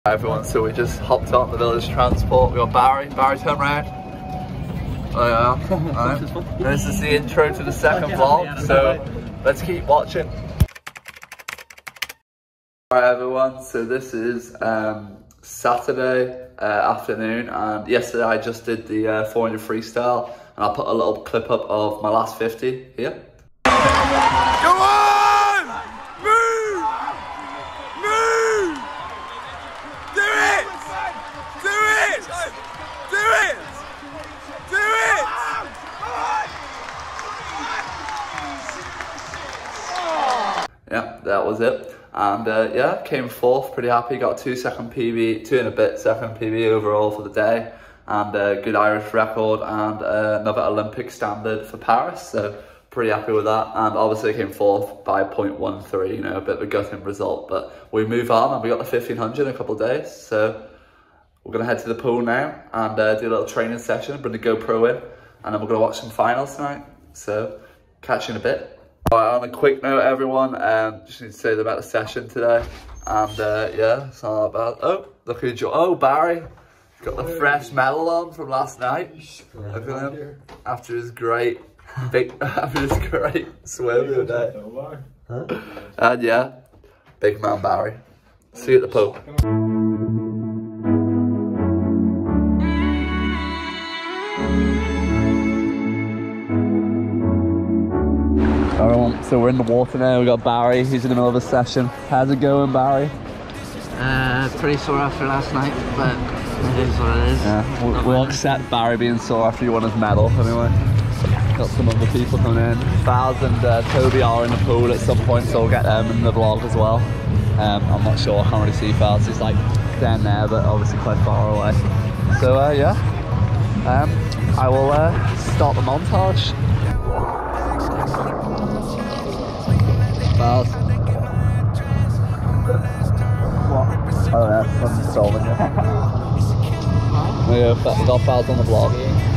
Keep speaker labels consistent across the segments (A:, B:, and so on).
A: Hi everyone, so we just hopped on the village transport. We got Barry. Barry, turn round. Oh yeah. Right. This is the intro to the second vlog, so let's keep watching. Alright everyone, so this is Saturday afternoon, and yesterday I just did the 400 freestyle, and I'll put a little clip up of my last 50 here. Go on! Move! Move! Do it! Do it! Do it! Do it! Yeah, that was it. And yeah, came fourth, pretty happy. Got a 2-second PB, 2 and a bit second PB overall for the day, and a good Irish record, and another Olympic standard for Paris. So pretty happy with that. And obviously came fourth by 0.13, you know, a bit of a gutting result. But we move on, and we got the 1500 in a couple of days. So we're gonna head to the pool now and do a little training session, bring the GoPro in, and then we're gonna watch some finals tonight. So catch you in a bit. Right, on a quick note, everyone, just need to say about the session today, and yeah, it's all about. Oh, look who oh, Barry, got the fresh medal on from last night. Look at him after his great swim the other day. And yeah, big man Barry. See you at the pool. Alright, so we're in the water now. We got Barry, he's in the middle of a session. How's it going, Barry?
B: Pretty sore after last night, but it is what it is.
A: Yeah, we'll accept Barry being sore after he won his medal anyway. Got some other people coming in. Faz and Toby are in the pool at some point, so we'll get them in the vlog as well. I'm not sure, I can't really see Faz. He's like down there, but obviously quite far away. So yeah, I will start the montage. Faz. What? Oh yeah, I'm stalling you. Yeah, we got Faz on the vlog.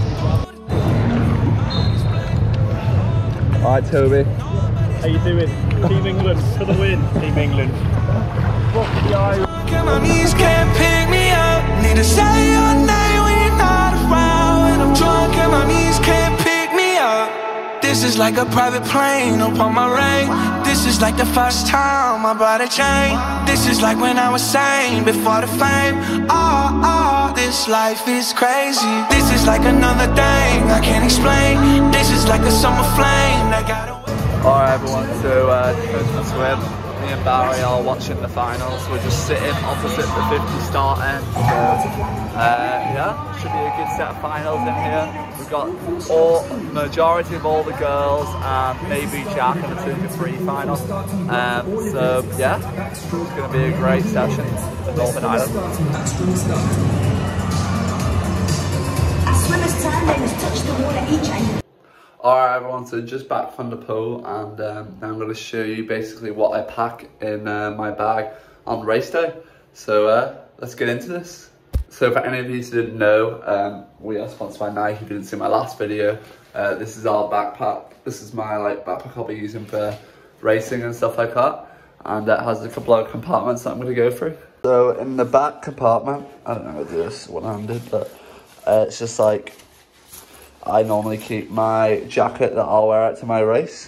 A: Alright, Toby.
C: How you doing? Team England for the win. Team England. Fuck the Irish.
D: My knees can't pick me up. Need to say your name when you're not around. When I'm drunk and my knees can't pick me up. This is like a private plane upon my rain. This is like the first time I bought a chain. This is like when I was sane before the fame. Oh, this life is crazy. This is like another thing I can't explain. This is like a summer flame that got away.
A: Alright everyone, so to the swim, me and Barry are watching the finals. We're just sitting opposite the 50 start end. So yeah, should be a good set of finals in here. We've got majority of all the girls and maybe Jack in the 2-3 final. So yeah, it's going to be a great session at Northern Ireland.
E: Swimmers turn, they must touch the water each end.
A: Alright everyone, so just back from the pool, and now I'm going to show you basically what I pack in my bag on race day. So let's get into this. So for any of you who didn't know, we are sponsored by Nike. If you didn't see my last video, this is our backpack. This is my backpack I'll be using for racing and stuff like that. And it has a couple of compartments that I'm going to go through. So in the back compartment, I don't know how to do this one-handed, but it's just like, I normally keep my jacket that I'll wear out to my race.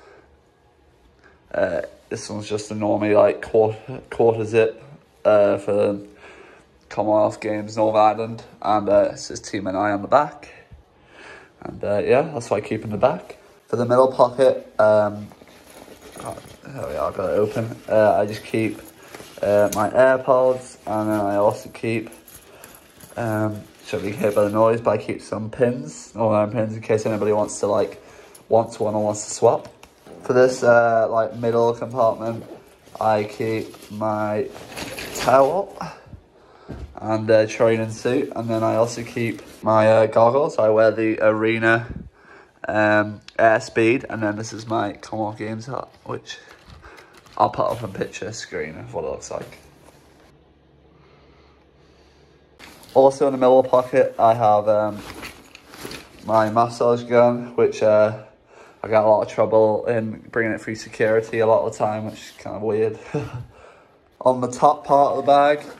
A: This one's just a normally quarter zip for the Commonwealth Games Northern Ireland, and it says Team and I on the back. And yeah, that's what I keep in the back. For the middle pocket, there we are, I've got it open. I just keep my AirPods, and then I also keep shouldn't be heard by the noise, but I keep some pins, pins in case anybody wants to wants one or wants to swap. For this middle compartment, I keep my towel and training suit, and then I also keep my goggles. I wear the Arena Airspeed, and then this is my Commonwealth Games hat, which I'll put up a picture screen of what it looks like. Also in the middle pocket, I have my massage gun, which I got a lot of trouble in bringing it through security a lot of the time, which is kind of weird. On the top part of the bag,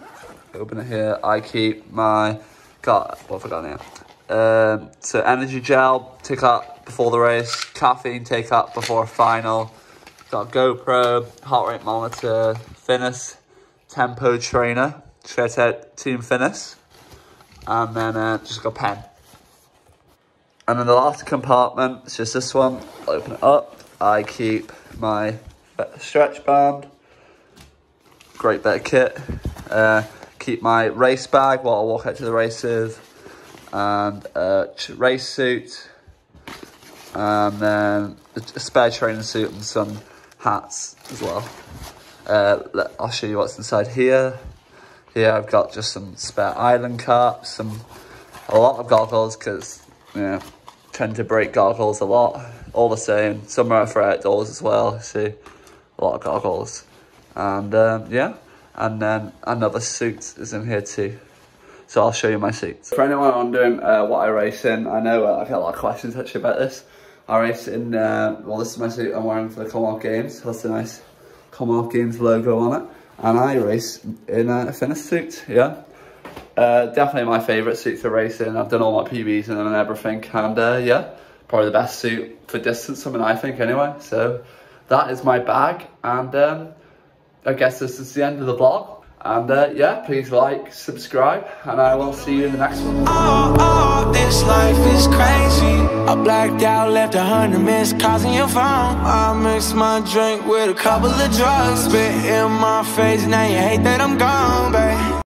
A: Open it here. I keep my, what have I got here? So energy gel, take that before the race. Caffeine, take that before a final. Got GoPro, heart rate monitor, Finis, tempo trainer, straight out Team Finis. And then just got a pen. And then the last compartment, it's just this one. I'll open it up. I keep my stretch band. Great bit of kit. Keep my race bag, what I'll walk out to the races. And race suit. And then a spare training suit and some hats as well. I'll show you what's inside here. Here I've got just some spare island caps, a lot of goggles because, you know, tend to break goggles a lot. All the same, some are for outdoors as well. See, a lot of goggles, and yeah, and then another suit is in here too. So I'll show you my suits. For anyone wondering what I race in, I know I get a lot of questions actually about this. I race in, well, this is my suit I'm wearing for the Commonwealth Games. That's a nice Commonwealth Games logo on it. And I race in a Finis suit, yeah. Definitely my favourite suit to race in. I've done all my PBs in them and everything. And yeah, probably the best suit for distance, something I think anyway. So that is my bag. And I guess this is the end of the vlog. And yeah, please like, subscribe, and I will see you in the next one.
D: Oh, this life is crazy. I blacked out, left 100 missed calls on your phone. I mixed my drink with a couple of drugs. Spit in my face, now you hate that I'm gone, babe.